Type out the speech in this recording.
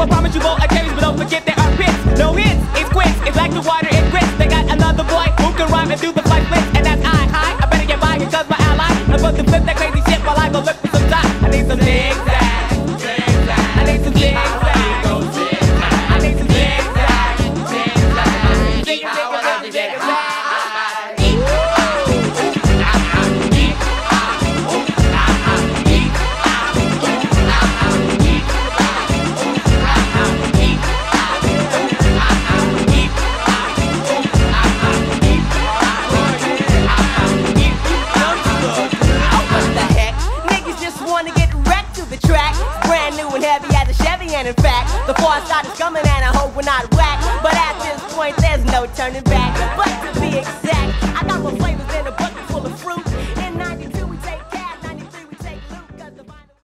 I promise you both I carries, but don't forget there are pits. No hits, it's quits, it's like the water, it grits. They got another boy who can rhyme and do the fight flips, and that's I better get by cause my ally. I'm supposed to flip that crazy shit while I go look for some time. I need some zigzag, I need some zigzag, I need some zigzag, zigzag. And in fact, the far side is coming and I hope we're not whack. But at this point there's no turning back. But to be exact,